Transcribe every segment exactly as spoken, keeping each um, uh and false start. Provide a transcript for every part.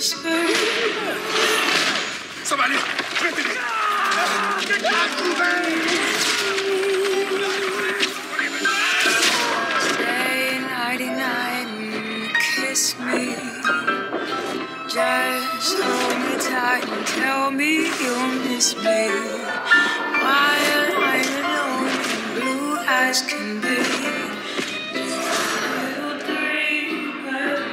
whisper. Somebody, Stay nighty night and kiss me. Just hold me tight and tell me you'll miss me while I'm alone and blue as can be. Little dream of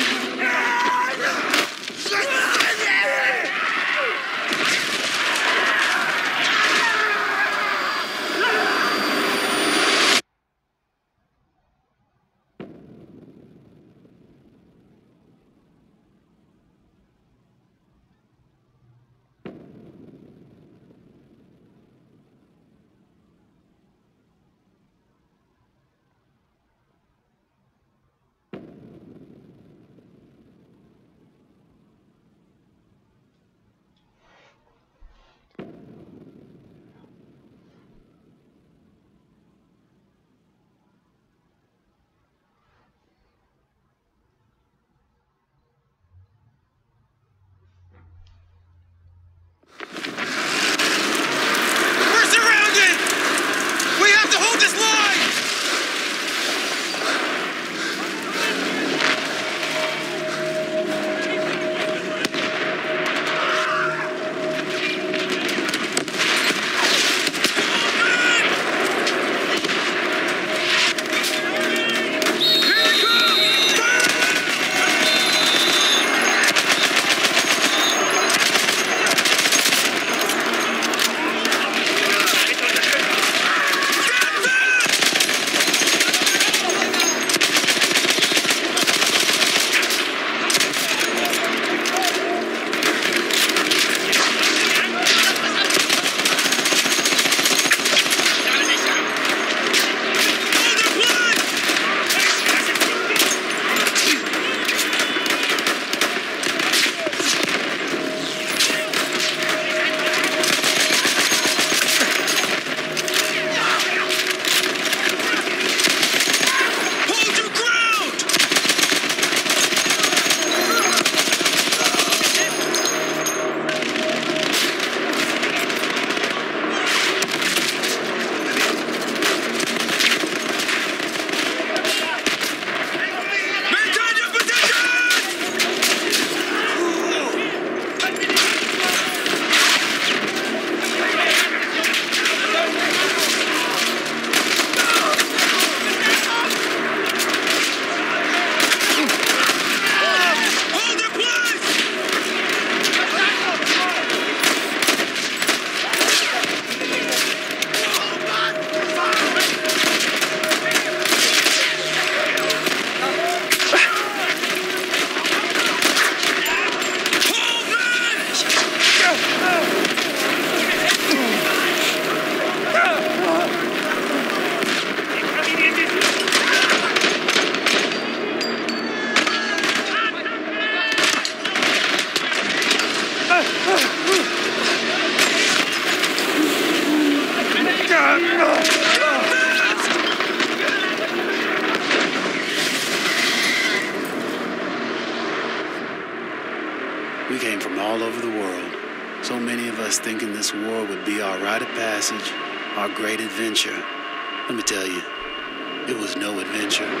We came from all over the world. So many of us thinking this war would be our rite of passage, our great adventure. Let me tell you, it was no adventure.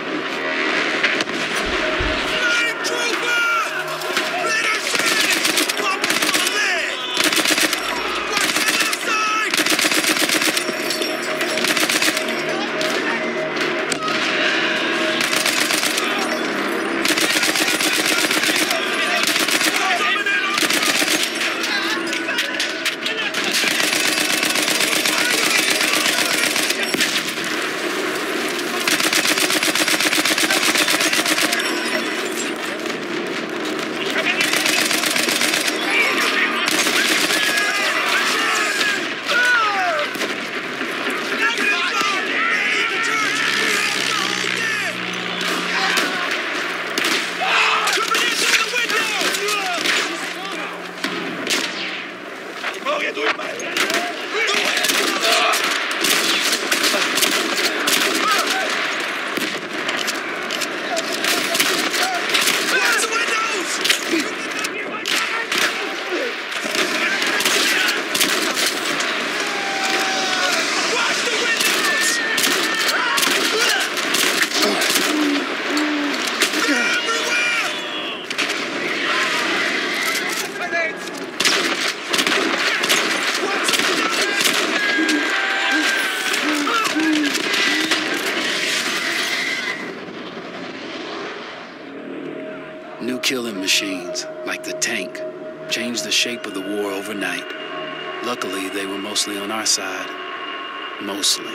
killing machines, like the tank, changed the shape of the war overnight. Luckily, they were mostly on our side. Mostly.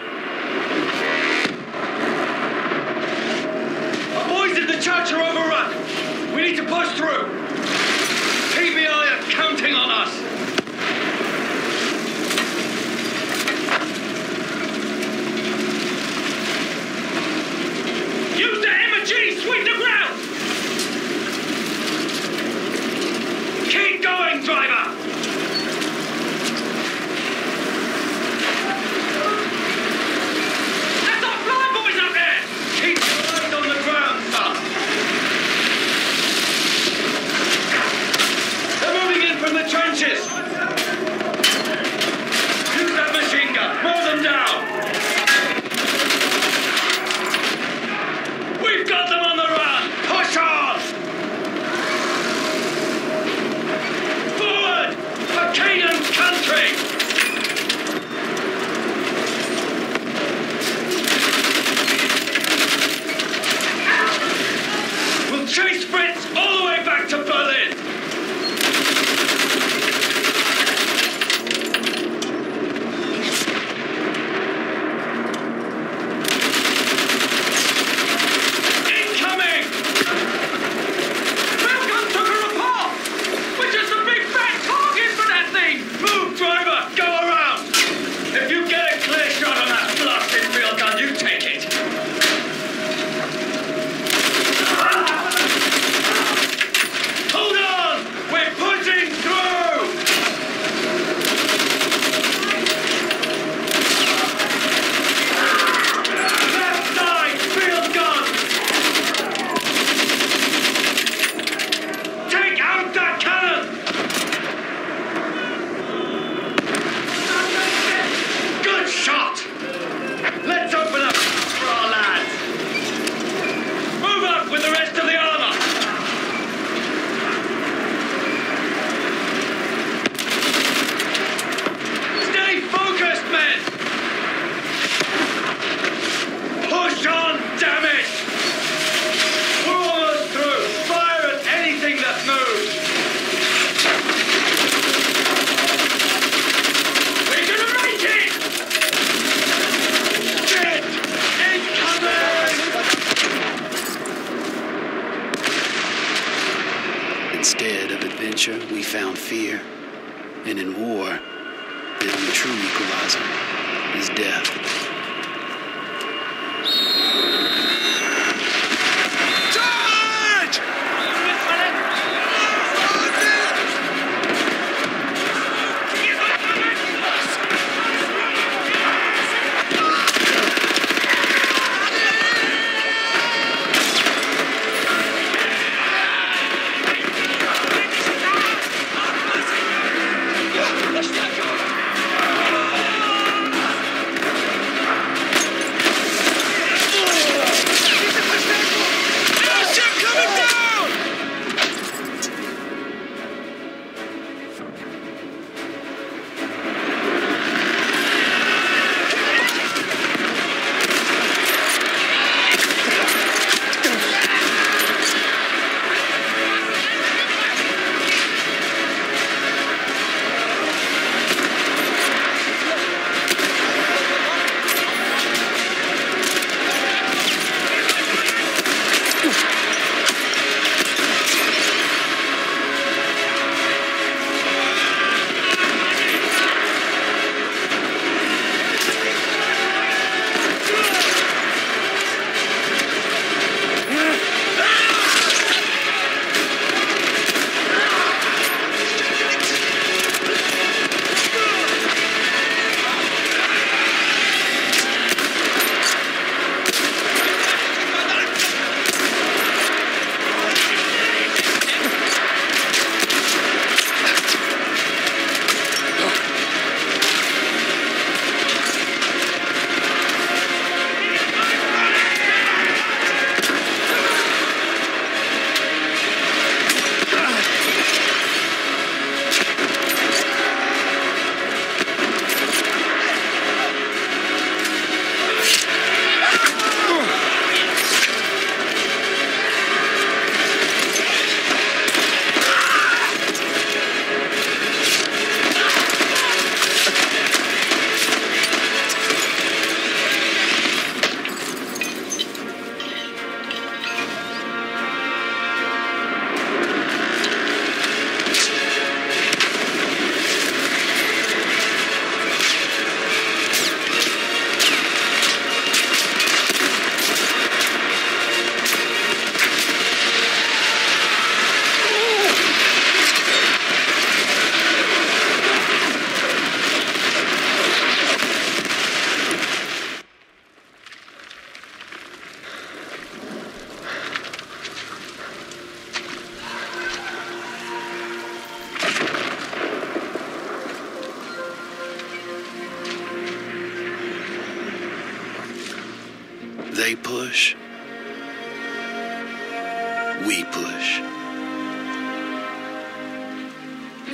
Our boys in the church are overrun. We need to push through. P B I are counting on us. Use the M G, sweep the ground! Keep going, driver! That's our fly boys up there! Keep your eyes on the ground, son! They're moving in from the trenches! Use that machine gun, mow them down! We've got them on the run! Push on! Forward! For Canaan's country! We'll chase Fritz all the way back to Berlin! Instead of adventure, we found fear. And in war, the only true equalizer is death.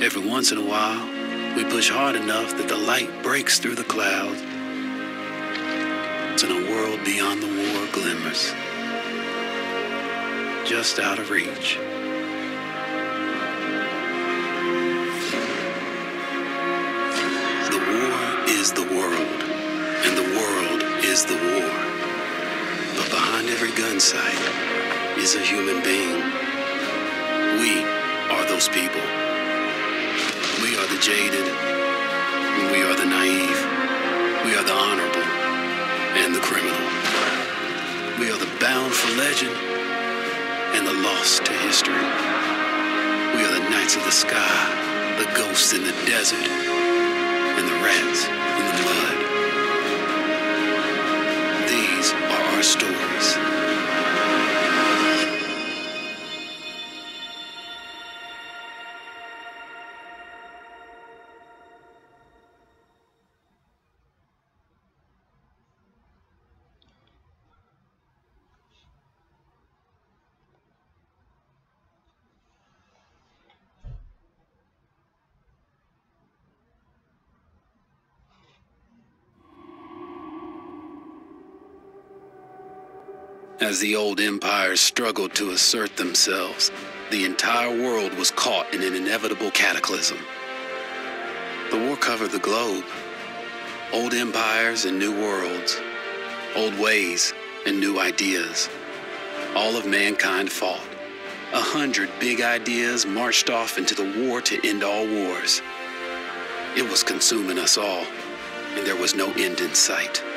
Every once in a while, we push hard enough that the light breaks through the clouds, and a world beyond the war glimmers, just out of reach. The war is the world, and the world is the war. But behind every gun sight is a human being. We are those people. We are the jaded, and we are the naive. We are the honorable and the criminal. We are the bound for legend and the lost to history. We are the knights of the sky, the ghosts in the desert, and the rats in the mud. These are our stories. As the old empires struggled to assert themselves, the entire world was caught in an inevitable cataclysm. The war covered the globe. Old empires and new worlds. Old ways and new ideas. All of mankind fought. A hundred big ideas marched off into the war to end all wars. It was consuming us all, and there was no end in sight.